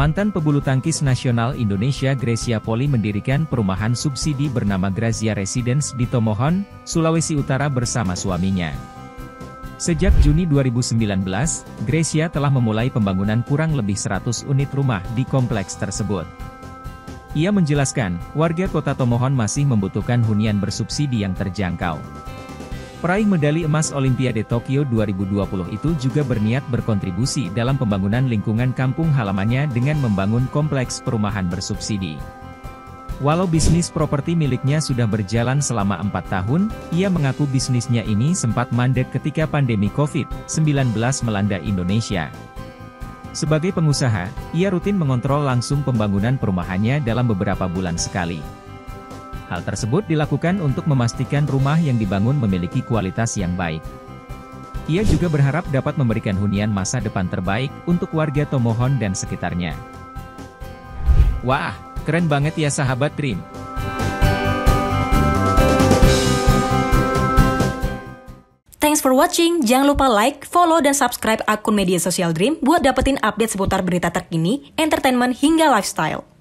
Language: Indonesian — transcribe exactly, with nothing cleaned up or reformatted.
Mantan pebulu tangkis nasional Indonesia Gracia Poli mendirikan perumahan subsidi bernama Grazia Residence di Tomohon, Sulawesi Utara bersama suaminya. Sejak Juni dua ribu sembilan belas, Gracia telah memulai pembangunan kurang lebih seratus unit rumah di kompleks tersebut. Ia menjelaskan, warga kota Tomohon masih membutuhkan hunian bersubsidi yang terjangkau. Peraih medali emas Olimpiade Tokyo dua ribu dua puluh itu juga berniat berkontribusi dalam pembangunan lingkungan kampung halamannya dengan membangun kompleks perumahan bersubsidi. Walau bisnis properti miliknya sudah berjalan selama empat tahun, ia mengaku bisnisnya ini sempat mandek ketika pandemi covid sembilan belas melanda Indonesia. Sebagai pengusaha, ia rutin mengontrol langsung pembangunan perumahannya dalam beberapa bulan sekali. Hal tersebut dilakukan untuk memastikan rumah yang dibangun memiliki kualitas yang baik. Ia juga berharap dapat memberikan hunian masa depan terbaik untuk warga Tomohon dan sekitarnya. Wah, keren banget ya sahabat Dream! Thanks for watching, jangan lupa like, follow, dan subscribe akun media sosial Dream buat dapetin update seputar berita terkini, entertainment, hingga lifestyle.